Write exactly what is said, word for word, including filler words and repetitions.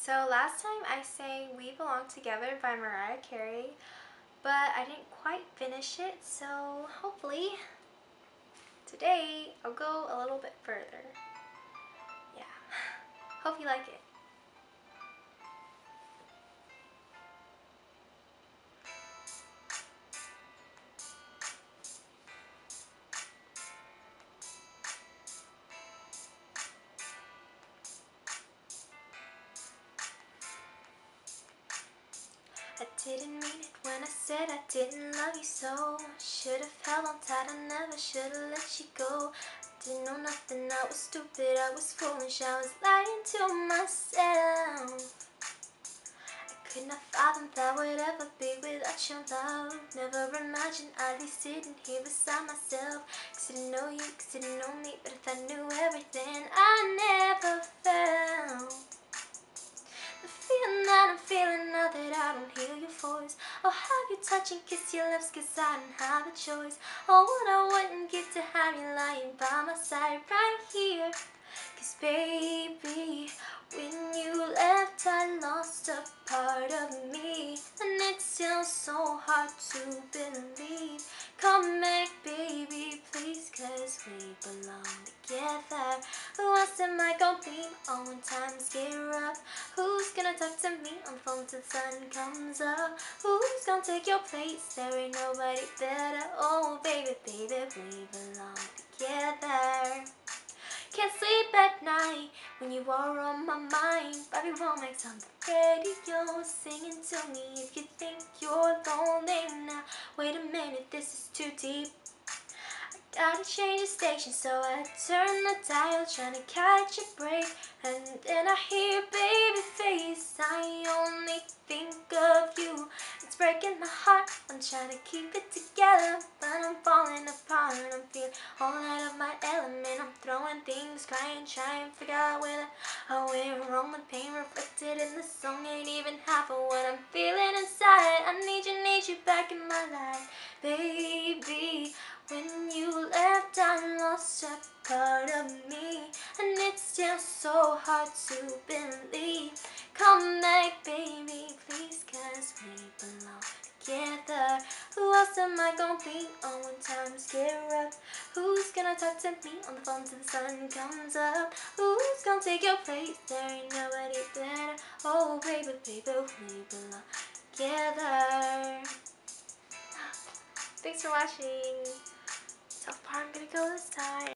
So last time I sang We Belong Together by Mariah Carey, but I didn't quite finish it, so hopefully today I'll go a little bit further. Yeah, hope you like it. I didn't mean it when I said I didn't love you so. Should've held on tight, I never should've let you go. Didn't know nothing, I was stupid, I was foolish, I was lying to myself. I could not fathom that would ever be without your love. Never imagined I'd be sitting here beside myself. Cause I didn't know you, cause I didn't know me, but if I knew everything I never felt. The feeling that I'm feeling now that I don't hear your voice. I'll have you touch and kiss your lips cause I don't have a choice. Oh, what I wouldn't give to have you lying by my side right here. Cause baby, when you left I lost a part of me. And it's still so hard to believe. Come back baby please, cause we belong together. Who else am I gonna lean on when times get rough? Who's gonna talk to me on the phone till the sun comes up? Who's gonna take your place? There ain't nobody better. Oh baby, baby, we belong together. Can't sleep at night when you are on my mind. Bobby Womack's on the radio singing to me. If you think you're lonely now, wait a minute, this is too deep. I gotta change the station, so I turn the dial, trying to catch a break. And then I hear baby face, I only think of you. It's breaking my heart, I'm trying to keep it together, but I'm falling apart. I'm feeling all out of my element, I'm throwing things, crying, trying to figure out where I went wrong. The pain reflected in the song ain't even half of what I'm feeling inside. I need you, need you back in my life, baby. When you left I lost a part of me, and it's still so hard to believe. Come back baby please, cause we belong together. Who else am I gonna be on when times get rough? Who's gonna talk to me on the phone till the sun comes up? Who's gonna take your place? There ain't nobody better. Oh baby, baby, we belong together. Thanks for watching. So far I'm gonna go this time.